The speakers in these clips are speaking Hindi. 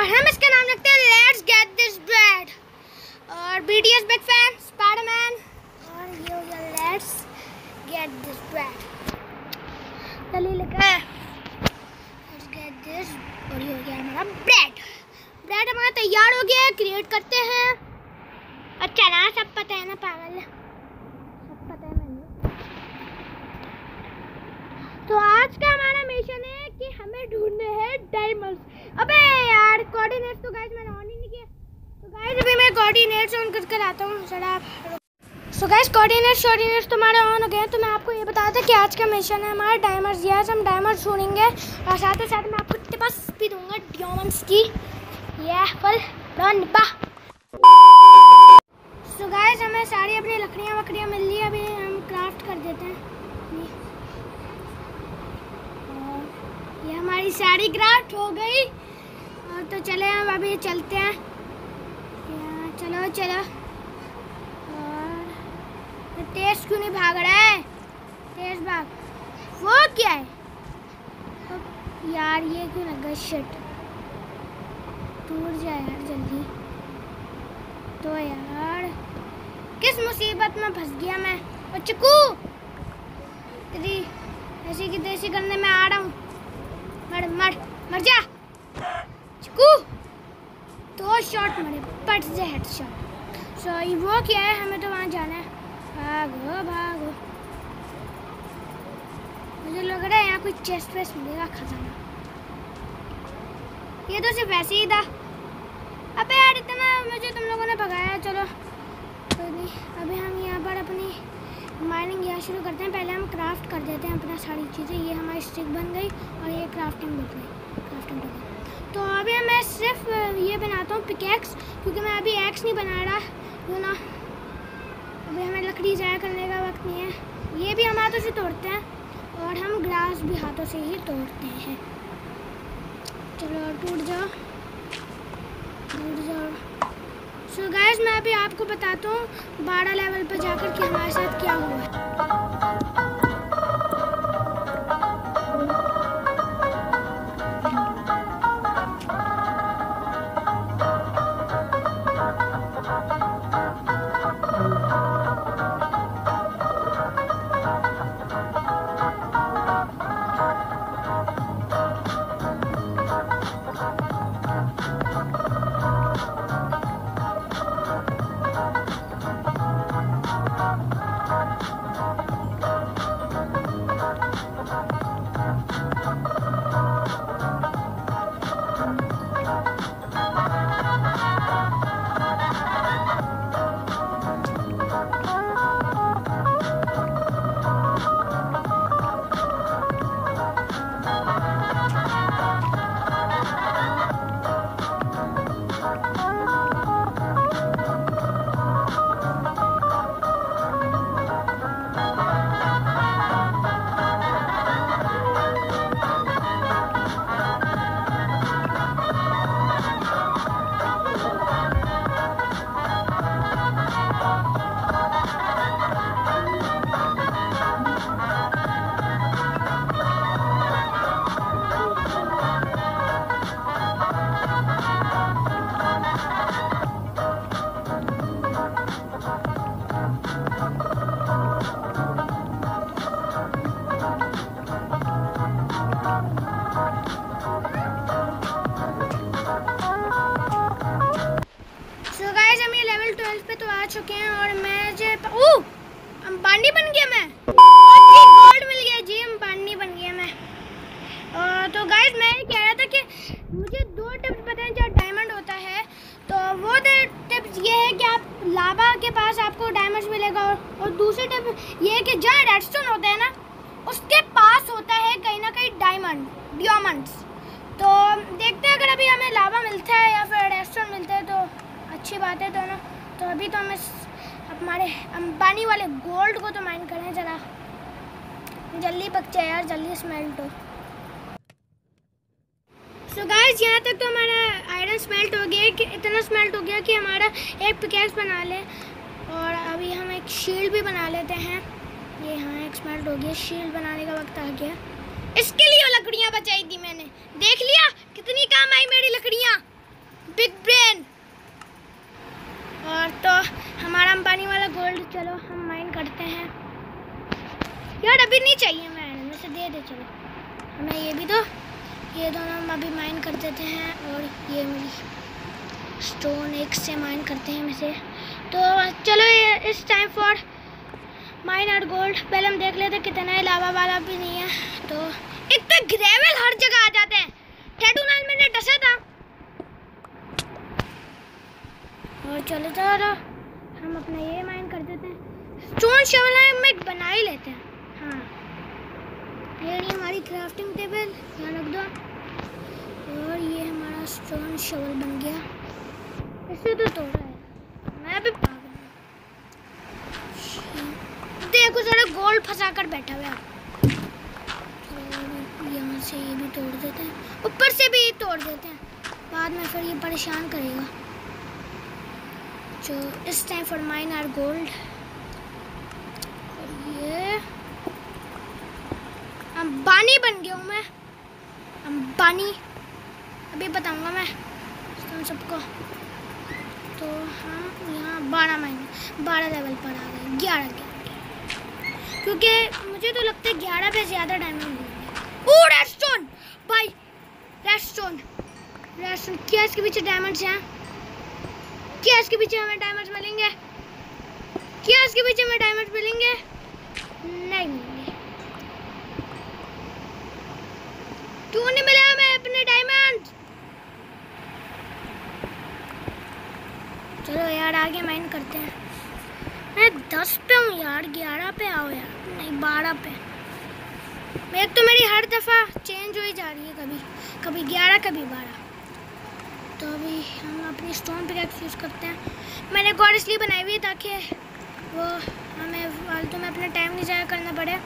और हम इसका नाम रखते हैं लेट्स गेट दिस ब्रेड। और बीटीएस बिग फैन स्पाइडरमैन, और ये हो गया लेट्स गेट दिस ब्रेड। चलिए लिखा है लेट्स गेट दिस, और ये हो गया हमारा ब्रेड। ब्रेड हमारा तैयार हो गया है, क्रिएट करते हैं। अच्छा ना, सब पता है ना पागल, सब पता है मैंने। तो आज का हमारा मिशन है कि हमें ढूंढने हैं डायमंड्स। अबे यार कोऑर्डिनेट्स तो गाइस मैंने ऑन ही नहीं किया। तो गाइस अभी मैं कोऑर्डिनेट्स ऑन कर आता हूँ। सो गाइस कोऑर्डिनेट्स तुम्हारे ऑन हो गए। तो मैं आपको ये बता था कि आज का मिशन है हमारा डायमंड्स। यस, हम डायमंड्स ढूंढेंगे और साथ ही साथ मैं आपको टिप्स भी दूंगा डायमंड्स की। ये फल डन बा। सो गाइस हमें सारी अपनी लकड़ियाँ मिल ली। अभी हम क्राफ्ट कर देते हैं। ये हमारी सारी क्राफ्ट हो गई। और तो चले हम अभी चलते हैं। चलो चलो। और तेज क्यों नहीं भाग रहा है? तेज भाग। वो क्या है यार? ये क्यों लगा? शिट, टूट जाए यार जल्दी। तो यार किस मुसीबत में फंस गया मैं। और चिकू तेरी ऐसी की तैसी करने में आ रहा हूँ। मर मर मर जा चिकू। 2 शॉट मरे, पट से हेडशॉट। सो वो क्या है? हमें तो वहाँ जाना है। भागो भागो। मुझे लग रहा है यहाँ कोई चेस्ट वेस्ट मिलेगा, खजाना। ये तो सिर्फ ऐसे ही था। अबे यार इतना मुझे तुम लोगों ने भगाया। चलो कोई नहीं, अभी हम यहाँ पर अपनी माइनिंग यहाँ शुरू करते हैं। पहले हम क्राफ्ट कर देते हैं अपना सारी चीज़ें। ये हमारी स्टिक बन गई और ये क्राफ्टिंग बन गई, क्राफ्टिंग बन गई। तो अभी मैं सिर्फ ये बनाता हूँ पिकैक्स, क्योंकि मैं अभी एक्स नहीं बना रहा क्यों ना। अभी हमें लकड़ी ज़ाया करने का वक्त नहीं है। ये भी हम हाथों से तोड़ते हैं और हम ग्रास भी हाथों से ही तोड़ते हैं। चलो टूट जाओ, टूट जाओ। सो गाइस मैं अभी आपको बताता हूँ 12 लेवल पर जाकर कि हमारे साथ क्या हुआ। पे तो आ चुके हैं और मैं जो अंबानी बन गया मैं। गोल्ड मिल गया जी, अंबानी बन गया मैं। तो गाइस मैं कह रहा था कि मुझे 2 टिप्स पता हैं जहाँ डायमंड होता है। तो वो टिप्स ये है कि आप लावा के पास आपको डायमंड्स मिलेगा, और दूसरी टिप ये है कि जहाँ रेडस्टोन होता है ना उसके पास होता है कहीं ना कहीं डायमंड्स। तो देखते हैं अगर अभी हमें लावा मिलता है या फिर रेडस्टोन मिलता है तो अच्छी बात है दोनों। तो अभी तो हमें हमारे अंबानी वाले गोल्ड को तो माइन करें, ज़रा जल्दी पक जाए यार, जल्दी स्मेल्ट हो। सो गाइस यहाँ तक तो हमारा आयरन स्मेल्ट हो गया, कि इतना स्मेल्ट हो गया कि हमारा एक पिकैक्स बना ले। और अभी हम एक शील्ड भी बना लेते हैं। ये हाँ एक स्मेल्ट हो गया, शील्ड बनाने का वक्त आ गया। इसके लिए लकड़ियाँ बचाई थी मैंने, देख लिया कितनी काम आई मेरी लकड़ियाँ। Big brain. और तो हमारा अंबानी वाला गोल्ड, चलो हम माइन करते हैं। यार अभी नहीं चाहिए, मैं इनमें से दे दे, चलो हमें ये भी दो। ये दोनों हम अभी माइन कर देते हैं। और ये मेरी स्टोन एक से माइन करते हैं में से। तो चलो ये इस टाइम फॉर माइन और गोल्ड। पहले हम देख लेते कितना है, लावा वाला भी नहीं है। तो एक तो ग्रेवल हर जगह आ जाते हैं। टैटूनाल मैंने डसा था। और चलो चलो हम अपना ये माइन कर देते हैं। स्टोन शवल हम बना ही लेते हैं। हाँ ये हमारी क्राफ्टिंग टेबल यहाँ रख दो। और ये हमारा स्टोन शवल बन गया। इससे तो तोड़ा है, मैं भी पागल हूँ। देखो सारा गोल्ड फंसा कर बैठा हुआ है। यहाँ से ये भी तोड़ देते हैं, ऊपर से भी तोड़ देते हैं, बाद में फिर ये परेशान करेगा। जो इस time for mine or gold. ये अंबानी बन गया हूँ मैं, अंबानी। अभी बताऊंगा मैं तुम सबको। तो हम यहाँ 12 लेवल पर आ गए। 11 क्योंकि मुझे तो लगता है 11 पे ज़्यादा डायमंड मिलेंगे। ओह रेडस्टोन भाई, रेडस्टोन क्या इसके पीछे डायमंड्स हैं? क्या इसके पीछे हमें डायमंड्स मिलेंगे? क्या इसके पीछे हमें डायमंड्स मिलेंगे? नहीं मिलेंगे। क्यों नहीं मिला हमें अपने डायमंड? चलो यार आगे माइन करते हैं। मैं 10 पे हूँ यार, 11 पे आओ यार, नहीं 12 पे। एक तो मेरी हर दफ़ा चेंज हो ही जा रही है, कभी 11 कभी 12। तो अभी हम अपनी स्टोन पिकैक्स यूज़ करते हैं। मैंने गॉड इसलिए बनाई हुई है ताकि वो हमें फालतू में अपना टाइम नहीं ज़ाया करना पड़े।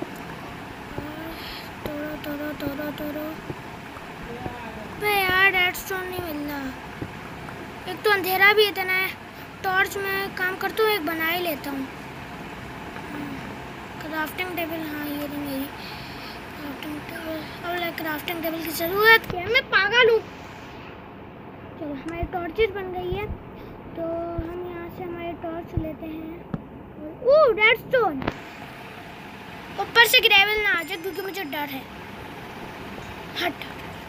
तोड़ो तोड़ो तोड़ो तोड़ो। भाई यार रेडस्टोन नहीं मिल रहा। एक तो अंधेरा भी इतना है। टॉर्च में काम करता हूँ, एक बना ही लेता हूँ। क्राफ्टिंग टेबल, हाँ ये रही मेरी क्राफ्टिंग टेबल। अब क्राफ्टिंग टेबल की ज़रूरत क्या है? मैं पागल हूँ। चलो हमारी टॉर्चेस बन गई है। तो हम यहाँ से हमारे टॉर्च लेते हैं। Oh redstone. ऊपर से ग्रेवल ना आ जाए क्योंकि मुझे डर है। हट।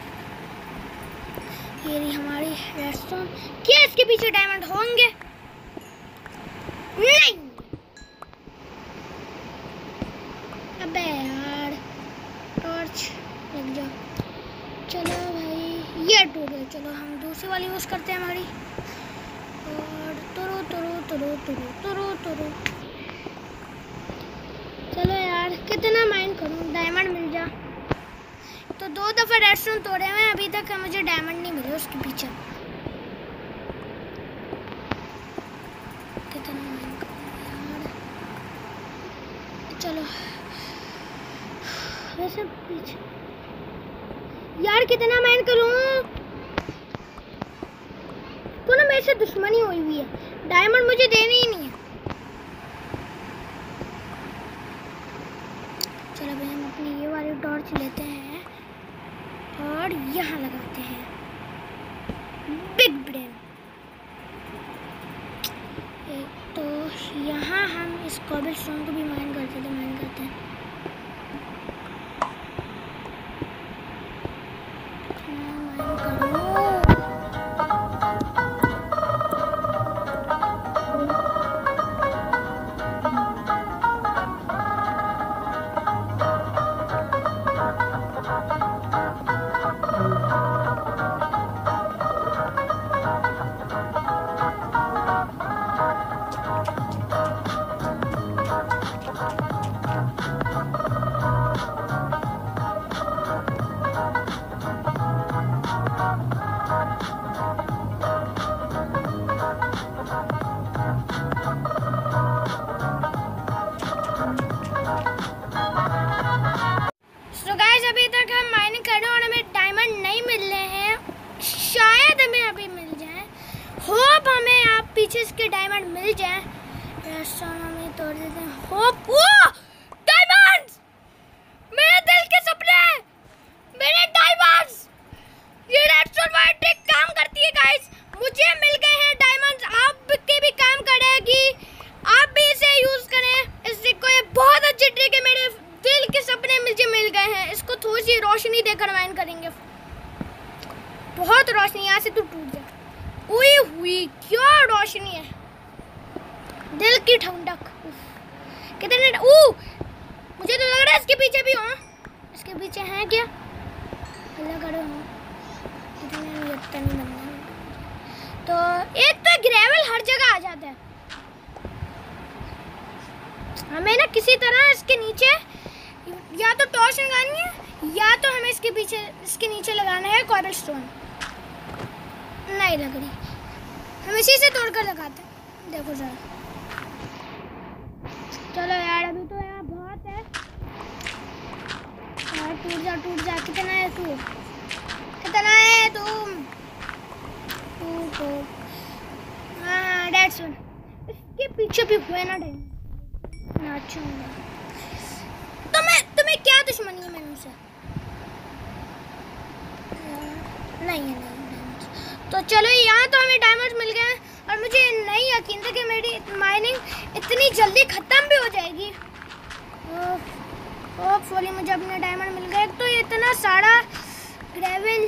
ये रही हमारी रेडस्टोन। क्या इसके पीछे डायमंड होंगे? नहीं। अबे यार टॉर्च लग जाओ। चलो भाई ये टूट गई। चलो हम दूसरी वाली यूज़ करते हैं हमारी। और तुरो तुरो तुरो तुरो तुरो तुरो। चलो यार कितना माइन करूँ, डायमंड मिल जा। तो 2 दफ़ा रेडस्टोन तोड़े हुए हैं, अभी तक मुझे डायमंड नहीं मिले उसके पीछे। कितना माइन करूँ यार। चलो वैसे पीछे यार कितना माइन करूँ? तो ना मेरे से दुश्मनी हुई हुई है, डायमंड मुझे देने ही नहीं है। चलो भाई हम अपनी ये वाली टॉर्च लेते हैं और यहाँ लगाते हैं बिग ब्रेन। तो यहाँ हम इस कॉबलस्टोन को भी माइन करते हैं। पीछे इसके डायमंड मिल जाए। में तोड़ देते हैं। होप डायमंड्स, मेरे दिल के सपने, मेरे डायमंड्स। ये रेडस्टोन वाली ट्रिक काम करती है गाइस। मुझे बस ये रोशनी देकर माइन करेंगे। बहुत रोशनी, यहाँ से तो टूट जाए। उई हुई क्या रोशनी है, दिल की ठंडक। कितने मुझे तो लग रहा है इसके पीछे भी हो। इसके पीछे हैं क्या? अल्लाह करे हो। इतने नहीं बनना। तो एक तो ग्रेवल हर जगह आ जाता है। हमें ना किसी तरह इसके नीचे या तो टॉर्च लगानी है या तो हमें इसके नीचे लगाना है कोरल स्टोन। नहीं लग रही, हम इसी से तोड़कर लगाते हैं। देखो जरा, चलो यार अभी तो यार बहुत है यार। टूट जा। कितना है तू? कितना है तुम? टू हाँ डेट्स वन। इसके पीछे भी हुए ना टाइम नाचूंगा। तुम्हें क्या दुश्मनी है मैंने से? नहीं। तो चलो यहाँ तो हमें डायमंड्स मिल गए और मुझे नहीं यकीन था कि मेरी माइनिंग इतनी जल्दी ख़त्म भी हो जाएगी। होपफुली मुझे अपने डायमंड मिल गए। तो इतना सारा ग्रेवल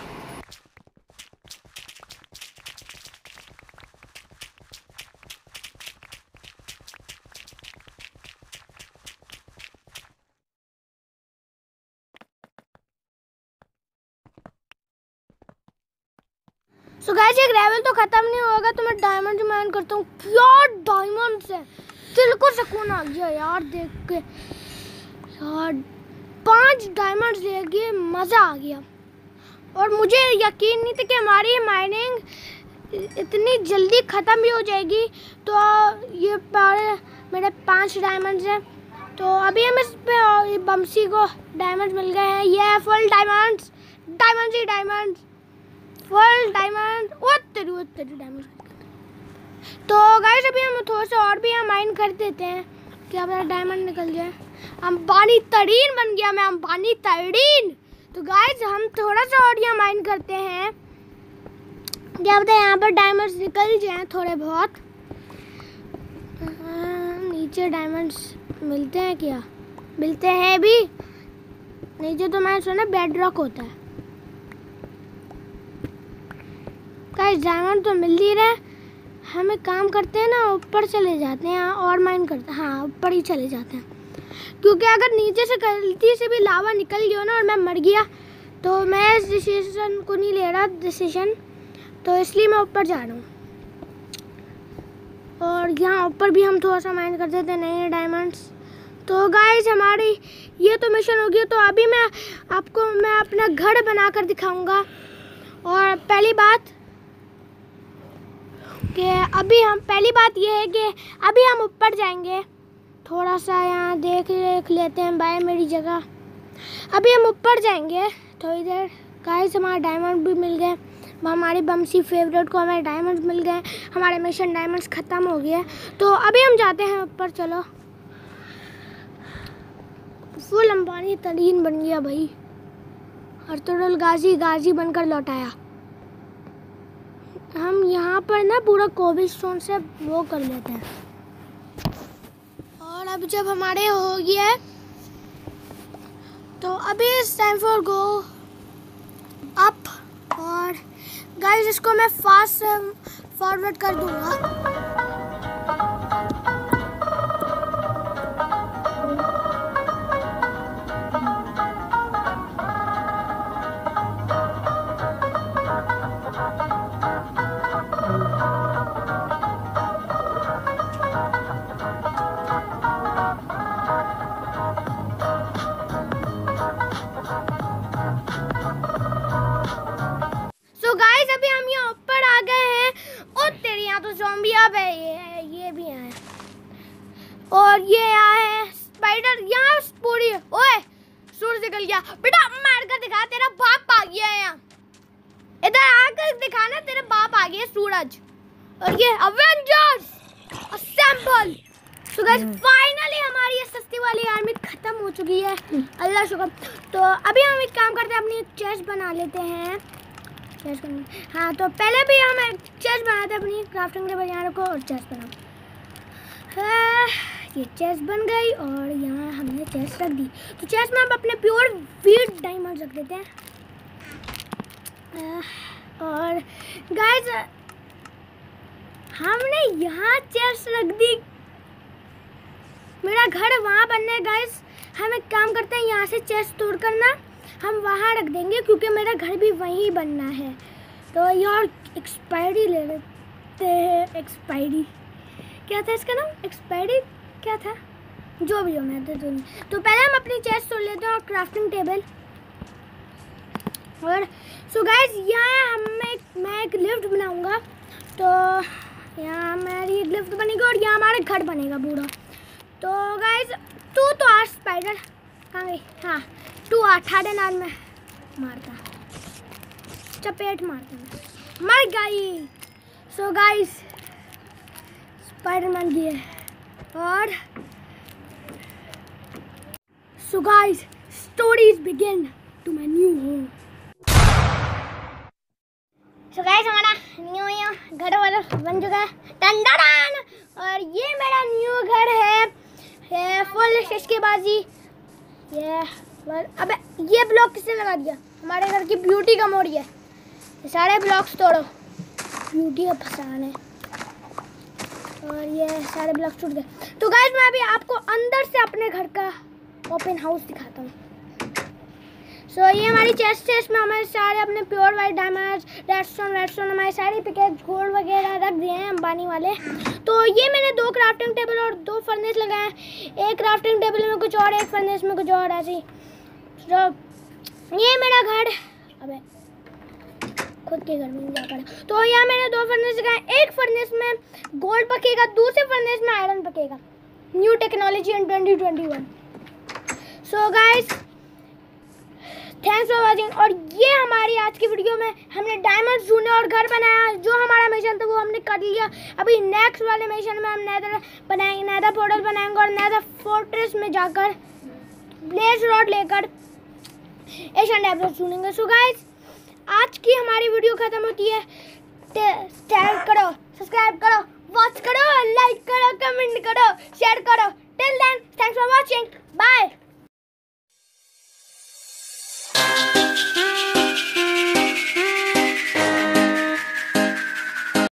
सो गाइस ये ग्रेवल तो खत्म नहीं होगा तो मैं डायमंड माइन करता हूँ। क्या डायमंड्स है, दिल को सुकून आ गया यार देख के। यार 5 डायमंड्स देख मज़ा आ गया। और मुझे यकीन नहीं था कि हमारी माइनिंग इतनी जल्दी ख़त्म भी हो जाएगी। तो ये मेरे 5 डायमंड्स हैं। तो अभी हम इस पे बमसी को डायमंड्स मिल गए हैं। ये फुल डायमंड्स, डायमंड्स ही डायमंड्स, फुल डायमंड। तेरी डायमंड। तो गाइस अभी हम थोड़ा सा और भी यहाँ माइन कर देते हैं कि अब डायमंड निकल जाए। अंबानी तरीन बन गया मैं, अंबानी तरीन। तो गाइस हम थोड़ा सा और यहाँ माइन करते हैं क्या पता यहाँ पर डायमंड्स निकल जाए थोड़े बहुत। नीचे डायमंड्स मिलते हैं क्या? मिलते हैं भी। नीचे तो मैंने सुना बेड रॉक होता है। गाइस डायमंड तो मिल ही रहा है। हम एक काम करते हैं ना, ऊपर चले जाते हैं और माइन करते हैं। हाँ ऊपर ही चले जाते हैं, क्योंकि अगर नीचे से गलती से भी लावा निकल गया ना और मैं मर गया तो मैं इस डिसीजन को नहीं ले रहा डिसीजन। तो इसलिए मैं ऊपर जा रहा हूँ। और यहाँ ऊपर भी हम थोड़ा सा माइन कर देते हैं नए डायमंड्स। तो गाइस हमारी ये तो मिशन हो गया। तो अभी मैं आपको अपना घर बनाकर दिखाऊंगा। और पहली बात ये है कि अभी हम ऊपर जाएंगे। थोड़ा सा यहाँ देख लेते हैं भाई मेरी जगह। अभी हम ऊपर जाएंगे थोड़ी देर। गाइस हमारा डायमंड भी मिल गए। हमारी बमसी फेवरेट को हमारे डायमंड मिल गए। हमारे मिशन डायमंड्स ख़त्म हो गए। तो अभी हम जाते हैं ऊपर। चलो फुल अंबानी तरीन बन गया भाई। अर्तुगरुल गाजी बनकर लौटाया। हम यहाँ पर ना पूरा कोबलस्टोन से वो कर लेते हैं। और अब जब हमारे हो गया तो अभी it's time for go up. और गाइस इसको मैं फास्ट फॉरवर्ड कर दूँगा। गाइस अभी हम यहाँ ऊपर आ गए हैं। और तेरे यहाँ तो ज़ॉम्बी अब है। ये भी आए और ये आए हैं स्पाइडर। यहाँ पूरी ओए सूरज निकल गया बेटा, मार कर दिखा तेरा बाप आ गया है यहाँ। इधर आकर दिखाना तेरा बाप आ गया सूरज। और ये अवेंजर्स असेंबल। तो गाइस फाइनली हमारी ये सस्ती वाली आर्मी खत्म हो चुकी है, अल्लाह शुक्र। तो अभी हम एक काम करते हैं, अपनी एक चेस्ट बना लेते हैं। हाँ तो पहले भी हम चेस्ट बनाते हैं अपनी क्राफ्टिंग टेबल। यहाँ रखो और चेस्ट बनाओ। ये चेस्ट बन गई और यहाँ हमने चेस्ट रख दी। तो चेस्ट में हम अपने प्योर वीट डायमंड रख देते हैं। और गाइस हमने यहाँ चेस्ट रख दी। मेरा घर वहाँ बनना है गाइस। हम एक काम करते हैं, यहाँ से चेस्ट तोड़ कर ना हम वहाँ रख देंगे क्योंकि मेरा घर भी वहीं बनना है। तो यार एक्सपायरी ले लेते हैं। एक्सपायरी क्या था इसका नाम? एक्सपायरी क्या था? जो भी हो, मैं तो पहले हम अपनी चेस्ट तोड़ लेते हैं और क्राफ्टिंग टेबल। और सो गाइस यहाँ मैं एक लिफ्ट बनाऊंगा। तो यहाँ हमारी लिफ्ट बनेगी और यहाँ हमारा घर बनेगा पूरा। तो गाइस तू तो आज स्पाइडर कहाँ गई? हाँ तू ठाडे नाल में मारता, चपेट मारता, मैं मर गई। सो गाइस स्पाइडरमैन की है। और so guys stories begin to my new home. So guys हमारा न्यू घर वाला बन चुका है, टन टन। और ये मेरा न्यू घर है फुल शशकेबाजी। ये अबे ये ब्लॉक किसने लगा दिया? हमारे घर की ब्यूटी कम हो रही है। ये सारे ब्लॉक्स तोड़ो, ब्यूटी का फसान है। और ये सारे ब्लॉक्स टूट गए। तो गाइस मैं अभी आपको अंदर से अपने घर का ओपन हाउस दिखाता हूँ। सो ये हमारी चेस्ट है, इसमें हमारे सारे अपने प्योर वाइट डायमंड्स, रेडस्टोन हमारे सारे पिकेज गोल्ड वगैरह रख दिए हैं अंबानी वाले। तो ये मैंने 2 क्राफ्टिंग टेबल और 2 फर्नेस लगाए हैं। एक क्राफ्टिंग टेबल में कुछ और, एक फर्नेस में कुछ और ऐसे ही। तो ये मेरा घर, अबे खुद के घर में जा पड़ा। तो यहाँ मैंने 2 फर्नेस लगाए। एक फर्नेस में गोल्ड पकेगा, दूसरे फर्नेस में आयरन पकेगा। New technology in 2021। So guys thanks for watching. और ये हमारी आज की वीडियो में हमने डायमंड्स ढूंढे और घर बनाया। जो हमारा मिशन था वो हमने कर लिया। अभी नेक्स्ट वाले मिशन में हम नेदर बनाएंगे, नेदर पोर्टल बनाएंगे और नेदर फोर्ट्रेस में जाकर ब्लेज रॉड लेकर एशियन डायमंड्स ढूंढेंगे। सो गाइस आज की हमारी वीडियो खत्म होती है। शेयर करो, सब्सक्राइब करो, वॉच करो, लाइक करो, कमेंट करो, शेयर करो। Till then thanks for watching, bye.